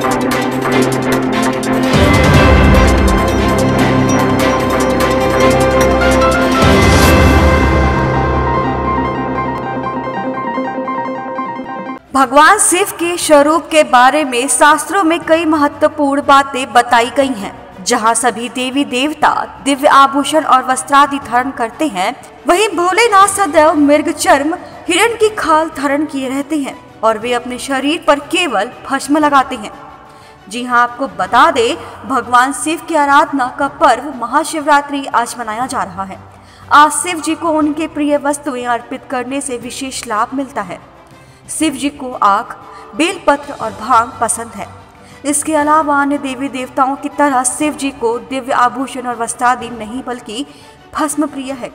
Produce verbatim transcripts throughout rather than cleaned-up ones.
भगवान शिव के स्वरूप के बारे में शास्त्रों में कई महत्वपूर्ण बातें बताई गई हैं। जहां सभी देवी देवता दिव्य आभूषण और वस्त्रादि धारण करते हैं, वहीं भोलेनाथ सदैव मृग चर्म हिरण की खाल धारण किए रहते हैं और वे अपने शरीर पर केवल भस्म लगाते हैं। जी हां, आपको बता दे, भगवान शिव की आराधना का पर्व महाशिवरात्रि आज मनाया जा रहा है। आज शिव जी को उनके प्रिय वस्तुएं अर्पित करने से विशेष लाभ मिलता है। शिव जी को आग, बेलपत्र और भांग पसंद है। इसके अलावा अन्य देवी देवताओं की तरह शिव जी को दिव्य आभूषण और वस्त्रादि नहीं बल्कि भस्म प्रिय है।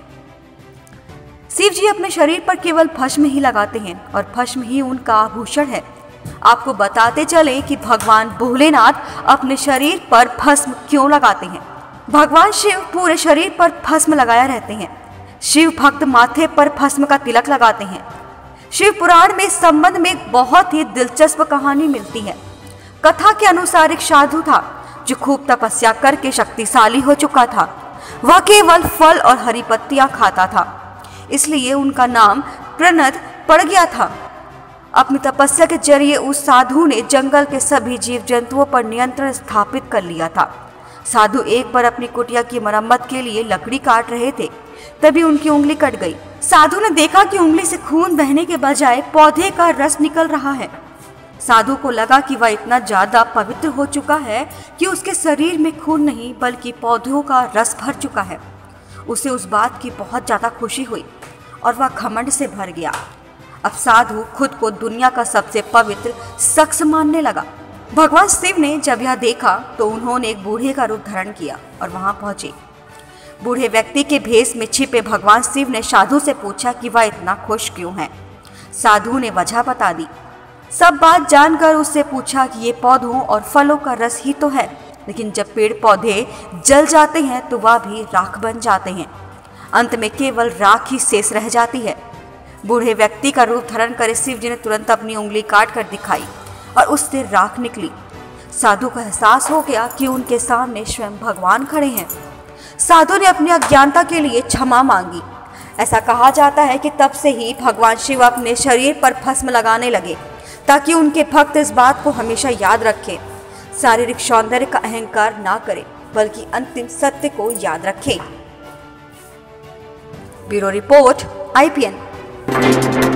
शिव जी अपने शरीर पर केवल भस्म ही लगाते हैं और भस्म ही उनका आभूषण है। आपको बताते चले कि भगवान भोलेनाथ अपने शरीर पर भस्म क्यों लगाते हैं। भगवान शिव पूरे शरीर पर भस्म लगाया रहते हैं। शिव भक्त माथे पर भस्म का तिलक लगाते हैं। शिव पुराण में इस संबंध में एक बहुत ही दिलचस्प कहानी मिलती है। कथा के अनुसार एक साधु था जो खूब तपस्या करके शक्तिशाली हो चुका था। वह केवल फल और हरी पत्तियां खाता था, इसलिए उनका नाम प्रनद पड़ गया था। अपनी तपस्या के जरिए उस साधु ने जंगल के सभी जीव जंतुओं पर नियंत्रण स्थापित कर लिया था। साधु एक बार अपनी कुटिया की मरम्मत के लिए लकड़ी काट रहे थे, तभी उनकी उंगली कट गई। साधु ने देखा कि उंगली से खून बहने के बजाय पौधे का रस निकल रहा है। साधु को लगा कि वह इतना ज्यादा पवित्र हो चुका है कि उसके शरीर में खून नहीं बल्कि पौधों का रस भर चुका है। उसे उस बात की बहुत ज्यादा खुशी हुई और वह घमंड से भर गया। अब साधु खुद को दुनिया का सबसे पवित्र शख्स मानने लगा। भगवान शिव ने जब यह देखा तो उन्होंने एक बूढ़े का रूप धारण किया और वहां पहुंचे। बूढ़े व्यक्ति के भेष में छिपे भगवान शिव ने साधु से पूछा कि वह इतना खुश क्यों है। साधु ने वजह बता दी। सब बात जानकर उससे पूछा कि ये पौधों और फलों का रस ही तो है, लेकिन जब पेड़ पौधे जल जाते हैं तो वह भी राख बन जाते हैं। अंत में केवल राख ही शेष रह जाती है। बूढ़े व्यक्ति का रूप धारण कर शिव जी ने तुरंत अपनी उंगली काट कर दिखाई और उससे राख निकली। साधु को एहसास हो गया कि उनके सामने स्वयं भगवान खड़े हैं। साधु ने अपनी अज्ञानता के लिए क्षमा मांगी। ऐसा कहा जाता है कि तब से ही भगवान शिव अपने शरीर पर भस्म लगाने लगे ताकि उनके भक्त इस बात को हमेशा याद रखें, शारीरिक सौंदर्य का अहंकार ना करें बल्कि अंतिम सत्य को याद रखें। Bureau report I P N.